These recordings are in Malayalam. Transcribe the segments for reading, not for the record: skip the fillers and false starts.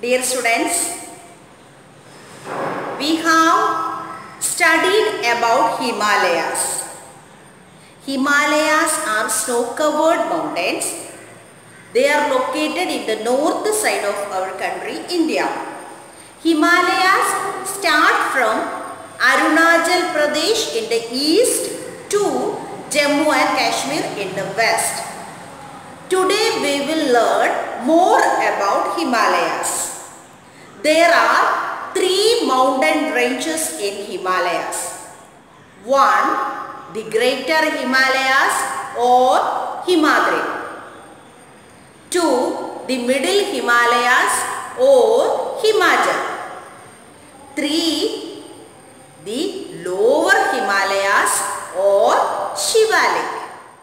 Dear students, we have studied about Himalayas. Himalayas are snow-covered mountains. They are located in the north side of our country, India. Himalayas start from Arunachal Pradesh in the east to Jammu and Kashmir in the west. Today we will learn more about Himalayas. There are 3 mountain ranges in Himalayas. 1. The Greater Himalayas or Himadri. 2. The Middle Himalayas or Himachal. 3. The Lower Himalayas or Shivalik.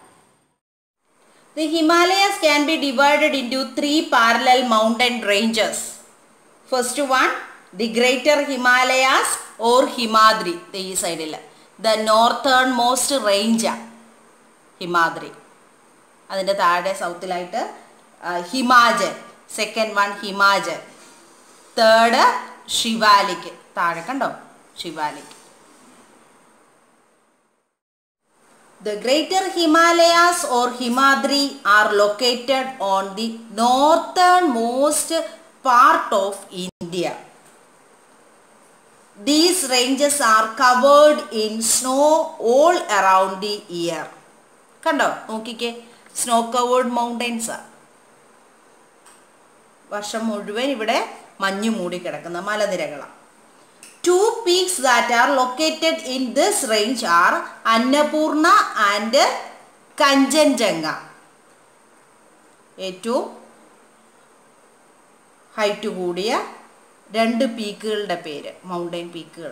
The Himalayas can be divided into 3 parallel mountain ranges. First one, the Greater Himalayas or Himadri. The northernmost range, Himadri. Adinte third south light, Himachal. Second one, Himachal. Third, Shivalik. Third kando, Shivalik. The Greater Himalayas or Himadri are located on the northernmost part of India. These ranges are covered in snow all around the year. Kando, nokikke, snow covered mountains. Varsham muzhuvan ivide manju moodi kidakkunna malaniragala. 2 peaks that are located in this range are Annapurna and Kanchenjunga. ഏറ്റവും ഹൈറ്റ് കൂടിയ 2 പീക്കുകളുടെ പേര്, മൗണ്ടൻ പീക്കുകൾ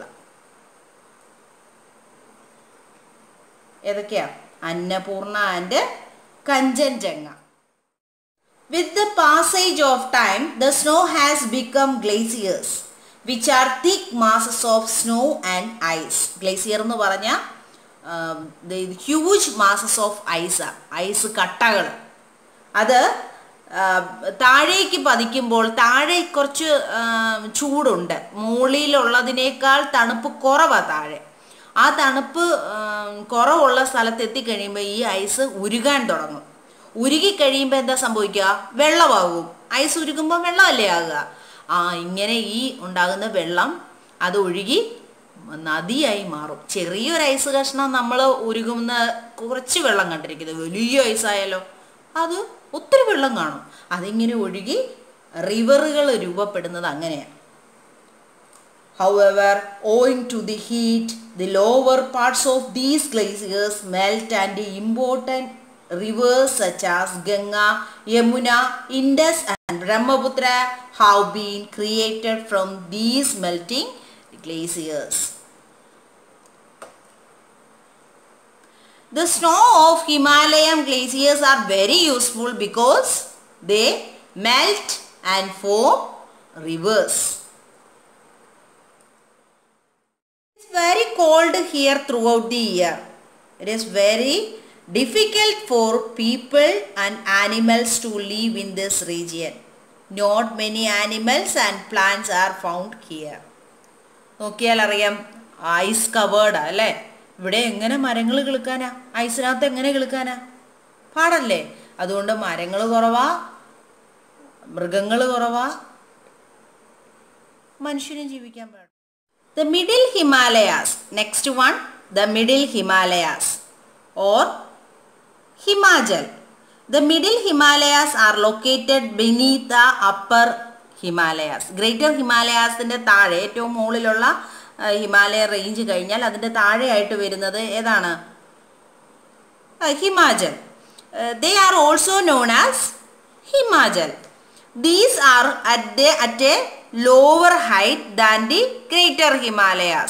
ഏതൊക്കെയാ? Annapurna and Kanchenjunga. With the passage of time, the snow has become glaciers, which are thick masses of snow and ice. Glacier എന്ന് പറഞ്ഞാൽ the huge masses of ice, ice കട്ടകൾ. അത് താഴേക്ക് പതിക്കുമ്പോൾ താഴെ കുറച്ച് ചൂടുണ്ട്, മുകളിലുള്ളതിനേക്കാൾ തണുപ്പ് കുറവാണ് താഴെ. ആ തണുപ്പ് കുറവുള്ള സ്ഥലത്ത് എത്തിക്കഴിയുമ്പോൾ ഈ ഐസ് ഉരുകാൻ തുടങ്ങും. ഉരുകിക്കഴിയുമ്പോൾ എന്താ സംഭവിക്കുക? വെള്ളമാകും. ഐസ് ഉരുകുമ്പോൾ വെള്ളമല്ലേ ആകുക? ഇങ്ങനെ ഈ ഉണ്ടാകുന്ന വെള്ളം അത് ഒഴുകി നദിയായി മാറും. ചെറിയൊരു ഐസ് കഷ്ണം നമ്മൾ ഉരുകുന്ന കുറച്ച് വെള്ളം കണ്ടിരിക്കുന്നത്, വലിയ ഐസായാലോ അത് ഒത്തിരി വെള്ളം കാണും. അതിങ്ങനെ ഒഴുകി റിവറുകൾ രൂപപ്പെടുന്നത് അങ്ങനെയാണ്. However, owing to the heat, the lower parts of these glaciers melt and important rivers such as Ganga, Yamuna, Indus and Brahmaputra have been created from these melting glaciers. The snow of Himalayan glaciers are very useful because they melt and form rivers. It's very cold here throughout the year. It is very difficult for people and animals to live in this region. Not many animals and plants are found here. നോക്കിയാൽ അറിയാം, ഐസ് കവേർഡ് അല്ലേ? ഇവിടെ എങ്ങനെ മരങ്ങൾ കിളുക്കാനാ? ഐസിനകത്ത് എങ്ങനെ കിളുക്കാനാ? പാടല്ലേ? അതുകൊണ്ട് മരങ്ങൾ കുറവാ, മൃഗങ്ങൾ കുറവാ, മനുഷ്യനും ജീവിക്കാൻ പാടില്ല. The Middle Himalayas. Next one, the Middle Himalayas or Himachal. The Middle Himalayas are located beneath the Upper Himalayas. Greater Himalayasന്റെ താഴെ ഏറ്റവും മുകളിലുള്ള ഹിമാലയ റേഞ്ച് കഴിഞ്ഞാൽ അതിൻ്റെ താഴെയായിട്ട് വരുന്നത് ഏതാണ്? Himachal. They are also known as Himachal. These are at a lower height than the Greater Himalayas.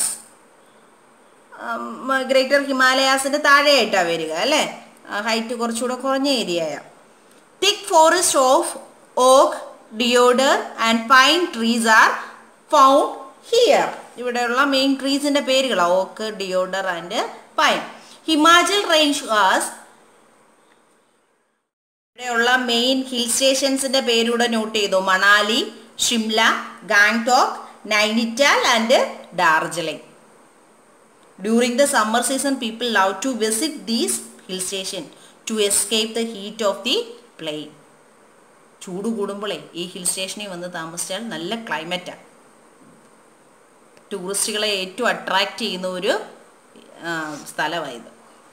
Greater ഹിമാലയാസിൻ്റെ താഴെയായിട്ടാണ് വരിക അല്ലേ? ഹൈറ്റ് കുറച്ചുകൂടെ കുറഞ്ഞ ഏരിയയാണ്. Thick forest of oak, deodar and pine trees are found here. ഇവിടെയുള്ള മെയിൻ ട്രീസിൻ്റെ പേരുകളാണ് oak, deodar and pine. Himachal range was, ഇവിടെയുള്ള മെയിൻ ഹിൽ സ്റ്റേഷൻസിൻ്റെ പേരൂടെ നോട്ട് ചെയ്തു. Manali, Shimla, Gangtok, Nainital and Darjeeling. During the summer season, people love to visit these hill stations to escape the heat of the plain. ചൂട് കൂടുമ്പോഴേ ഈ ഹിൽ സ്റ്റേഷനിൽ വന്ന് താമസിച്ചാൽ നല്ല ക്ലൈമറ്റാണ്. ടൂറിസ്റ്റുകളെ ഏറ്റവും അട്രാക്റ്റ് ചെയ്യുന്ന ഒരു സ്ഥലമായത്.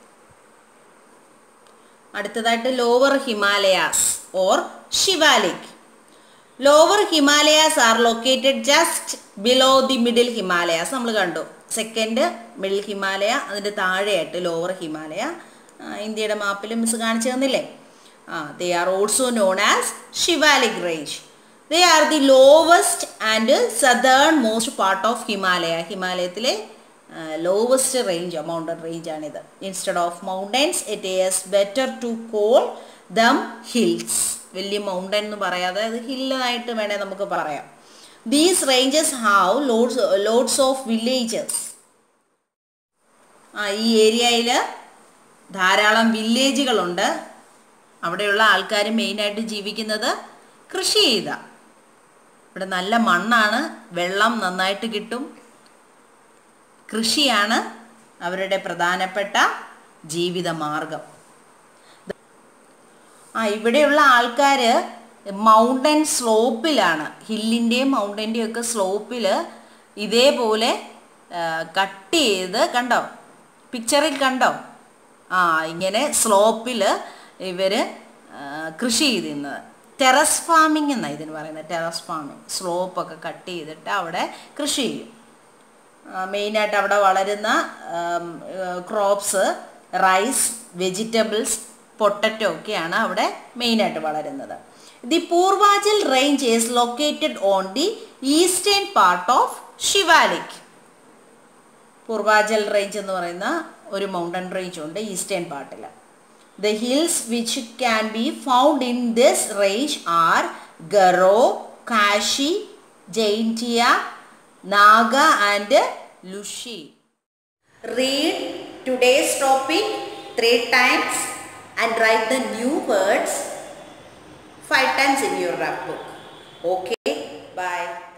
അടുത്തതായിട്ട് lower Himalayas or Shivalik. Lower Himalayas are located just below the middle Himalayas. നമ്മൾ കണ്ടു സെക്കൻഡ് മിഡിൽ ഹിമാലയ, അതിൻ്റെ താഴെയായിട്ട് ലോവർ ഹിമാലയ. ഇന്ത്യയുടെ മാപ്പിൽ മിസ് കാണിച്ചു തന്നില്ലേ? They are also known as Shivalik range. They are the lowest and southernmost part of Himalaya. ഹിമാലയത്തിലെ lowest range, mountain range ആണിത്. Instead of mountains, it is better to call them hills. വലിയ മൗണ്ടൻ എന്ന് പറയാതെ അത് ഹില്ലായിട്ട് വേണേൽ നമുക്ക് പറയാം. These ranges have loads of villages. ഈ ഏരിയയിൽ ധാരാളം വില്ലേജുകളുണ്ട്. അവിടെയുള്ള ആൾക്കാർ മെയിനായിട്ട് ജീവിക്കുന്നത് കൃഷി ചെയ്താണ്. ഇവിടെ നല്ല മണ്ണാണ്, വെള്ളം നന്നായിട്ട് കിട്ടും. കൃഷിയാണ് അവരുടെ പ്രധാനപ്പെട്ട ജീവിത മാർഗം. ഇവിടെയുള്ള ആൾക്കാർ മൗണ്ടൻ സ്ലോപ്പിലാണ്, ഹില്ലിൻ്റെയും മൗണ്ടൻ്റെയും ഒക്കെ സ്ലോപ്പിൽ ഇതേപോലെ കട്ട് ചെയ്ത്, കണ്ടോ പിക്ചറിൽ കണ്ടോ, ഇങ്ങനെ സ്ലോപ്പിൽ ഇവർ കൃഷി ചെയ്തിരുന്നത്. ടെറസ് ഫാമിംഗ് എന്നാണ് ഇതിന് പറയുന്നത്. ടെറസ് ഫാമിംഗ്, സ്ലോപ്പൊക്കെ കട്ട് ചെയ്തിട്ട് അവിടെ കൃഷി ചെയ്യും. മെയിനായിട്ട് അവിടെ വളരുന്ന ക്രോപ്സ് റൈസ്, വെജിറ്റബിൾസ്, പൊട്ടറ്റോ ഒക്കെയാണ് അവിടെ മെയിനായിട്ട് വളരുന്നത്. The Purvanchal range is located on the eastern part of Shivalik. Purvanchal range എന്ന് പറയുന്ന ഒരു മൗണ്ടൻ റേഞ്ച് ഉണ്ട് ഈസ്റ്റേൺ പാർട്ടിൽ. The hills which can be found in this range are Garo, Kashi, Jaintia, Naga and Lushi. Read today's topic 3 times and write the new words 5 times in your rap book. Okay, bye.